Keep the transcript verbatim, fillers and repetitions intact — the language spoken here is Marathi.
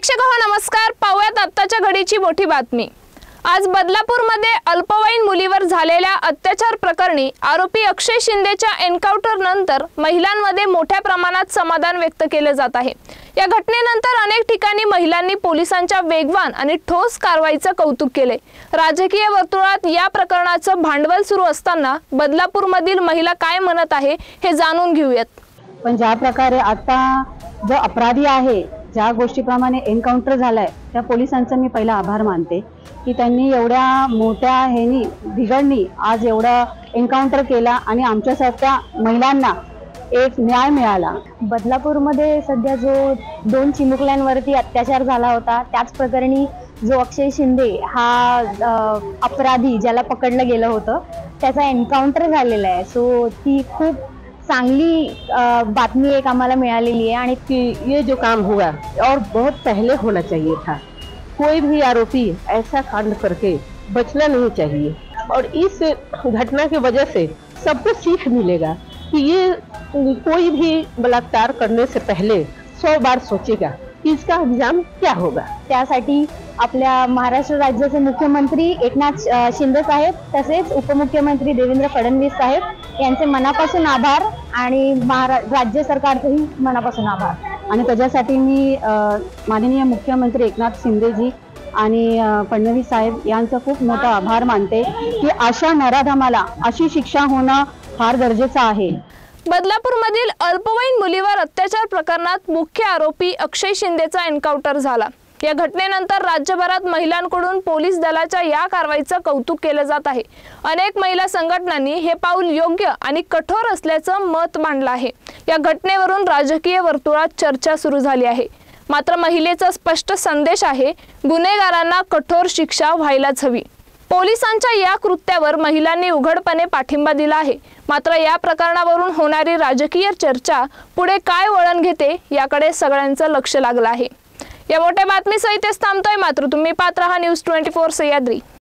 प्रेक्षक हो नमस्कार, पाहूयात आत्ताच्या घडीची मोठी बातमी। आज बदलापूरमध्ये अल्पवयीन मुलीवर झालेल्या अत्याचार प्रकरणी आरोपी अक्षय शिंदेच्या एन्काउंटर नंतर महिलांमध्ये मोठ्या प्रमाणात समाधान व्यक्त केले जात आहे। या घटनेनंतर अनेक ठिकाणी महिलांनी पोलिसांच्या वेगवान आणि ठोस कारवाईचे कौतुक केले। राजकीय वर्तुळात या प्रकरणाचं भांडवल सुरू असताना बदलापूरमधील महिला काय म्हणत आहे हे जाणून घेऊयात। पण ज्या प्रकारे आता जो अपराधी आहे, ज्या गोष्टीप्रमाणे एन्काउंटर झालाय, त्या पोलिसांचा मी पहिला आभार मानते की त्यांनी एवढ्या मोठ्या हेनी बिघडणी आज एवढा एन्काउंटर केला आणि आमच्यासारख्या महिलांना एक न्याय मिळाला। बदलापूरमध्ये सध्या जो दोन चिमुकल्यांवरती अत्याचार झाला होता, त्याच प्रकरणी जो अक्षय शिंदे हा अपराधी ज्याला पकडलं गेलं होतं, त्याचा एन्काउंटर झालेला आहे। सो ती खूप चांगली बातमी एक आम्हाला मिळालेली आहे आणि कि ये जो काम हुआ और बहुत पहले होना चाहिए था। कोई भी आरोपी ऐसा कांड करके बचना नहीं चाहिए और इस घटना की वजह से सबको सीख मिलेगा कि ये कोई भी बलात्कार करने से पहले सौ बार सोचेगा कि इसका अंजाम क्या होगा। त्यासाठी आपल्या महाराष्ट्र राज्याचे मुख्यमंत्री एकनाथ शिंदे साहेब तसेच उपमुख्यमंत्री देवेंद्र फडणवीस साहेब यांचे मनापासून आभार आणि राज्य सरकारचेही मनापासून आभार। आणि त्याच्यासाठी मी माननीय मुख्यमंत्री एकनाथ शिंदेजी आणि फडणवीस साहेब यांचा खूप मोठा आभार मानते की अशा नराधमाला अशी शिक्षा होणं फार गरजेचं आहे। बदलापूरमधील अल्पवयीन मुलीवर अत्याचार प्रकरणात मुख्य आरोपी अक्षय शिंदेचा एन्काउंटर झाला। या घटनेनंतर राज्यभरात महिलांकडून पोलीस दलाच्या या कारवाईचं कौतुक केलं जात आहे। अनेक महिला संघटनांनी हे पाऊल योग्य आणि कठोर असल्याचं मत मांडलं आहे। या घटनेवरून राजकीय वर्तुळात चर्चा सुरू झाली आहे। मात्र महिलेचा स्पष्ट संदेश आहे, गुन्हेगारांना कठोर शिक्षा व्हायलाच हवी। पोलिसांच्या या कृत्यावर महिलांनी उघडपणे पाठिंबा दिला आहे। मात्र या प्रकरणावरून होणारी राजकीय चर्चा पुढे काय वळण घेते याकडे सगळ्यांचं लक्ष लागलं आहे। या मोठ्या बातमीसहित थांबतोय, मात्र तुम्ही पाहत रहा न्यूज ट्वेंटी फोर सह्याद्री।